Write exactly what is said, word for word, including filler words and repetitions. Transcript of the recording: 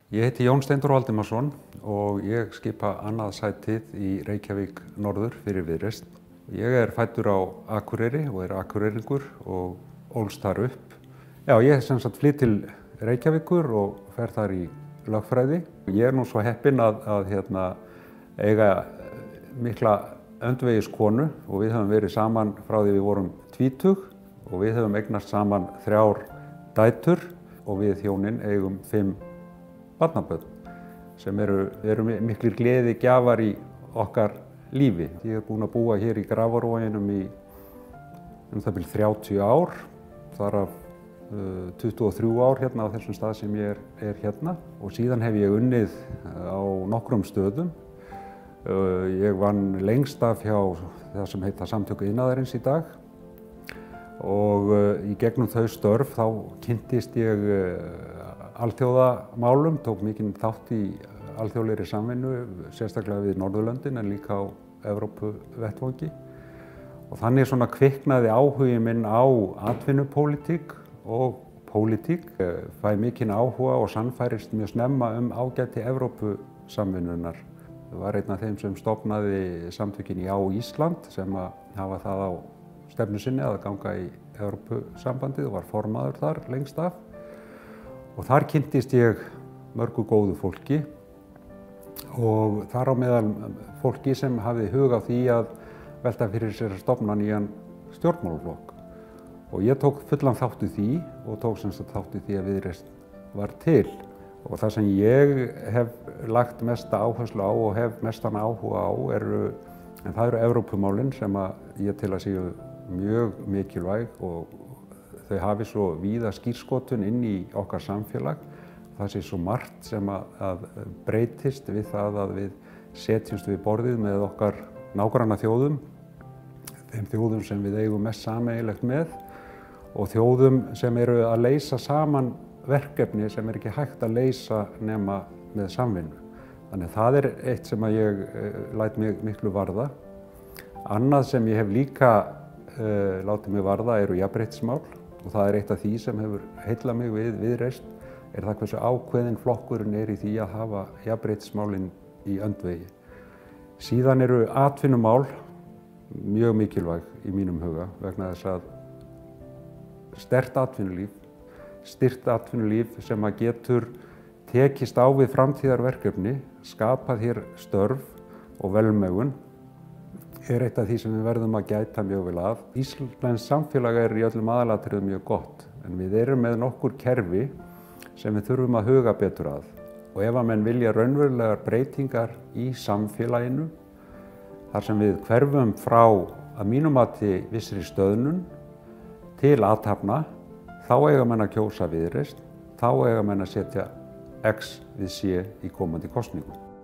Ég heiti Jón Steindór Valdimarsson og ég skipa annað sætið í Reykjavík norður fyrir Viðreisn. Ég er fæddur á Akureyri og er akureyringur og ólst þar upp. Já, ég er sem sagt flytt til Reykjavíkur og fer þar í lögfræði. Ég er nú svo heppinn að, að hérna, eiga mikla öndvegiskonu og við höfum verið saman frá því við vorum tvítug og við höfum eignast saman þrjár dætur og við hjónin eigum fimm barnabörn sem eru, eru miklir gleði gjafar í okkar lífi. Ég er búinn að búa hér í Grafarvoginum í um það bil þrjátíu ár, þar af uh, tuttugu og þrjú ár hérna á þessum stað sem ég er, er hérna og síðan hef ég unnið á nokkrum stöðum. Uh, ég vann lengst af hjá það sem heita Samtök iðnaðarins í dag og uh, í gegnum þau störf þá kynntist ég uh, alþjóðamálum, tók mikinn þátt í alþjóðlegri samvinnu, sérstaklega við Norðurlöndin en líka á Evrópuvettvangi. Og þannig svona kviknaði áhugi minn á atvinnupólitík og pólitík. Ég fæ mikinn áhuga og sannfærist mjög snemma um ágæti Evrópusamvinnunnar. Ég var einn af þeim sem stofnaði samtökin Já Ísland sem að hafa það á stefnu sinni að ganga í Evrópusambandið og var formaður þar lengst af. Og þar kynntist ég mörgu góðu fólki og þar á meðal fólki sem hafði hug á því að velta fyrir sér að stofna nýjan stjórnmálaflokk. Og ég tók fullan þátt í því og tók sem sagt þátt í því að Viðreisn var til. Og það sem ég hef lagt mesta áherslu á og hef mestan áhuga á eru, en það eru Evrópumálin sem að ég tel að séu mjög mikilvæg og þau hafi svo víða skírskotun inn í okkar samfélag. Það sé svo margt sem að, að breytist við það að við setjumst við borðið með okkar nágranna þjóðum, þeim þjóðum sem við eigum mest sameiginlegt með og þjóðum sem eru að leysa saman verkefni sem er ekki hægt að leysa nema með samvinnu. Þannig að það er eitt sem að ég uh, læt mig miklu varða. Annað sem ég hef líka uh, látið mig varða eru jafnréttismál. Og það er eitt af því sem hefur heillað mig við Viðreisn, er það hversu ákveðinn flokkurinn er í því að hafa jafnréttismálin í öndvegi. Síðan eru atvinnumál mjög mikilvæg í mínum huga vegna þess að sterkt atvinnulíf, styrkt atvinnulíf sem að getur tekist á við framtíðarverkefni, skapað hér störf og velmegun, er eitt af því sem við verðum að gæta mjög vel að. Íslenskt samfélag er í öllum aðalatriðum mjög gott, en við erum með nokkur kerfi sem við þurfum að huga betur að. Og ef að menn vilja raunverulegar breytingar í samfélaginu, þar sem við hverfum frá að mínu mati vissri stöðnun til athafna, þá eiga menn að kjósa Viðreisn, þá eiga menn að setja X við C í komandi kosningum.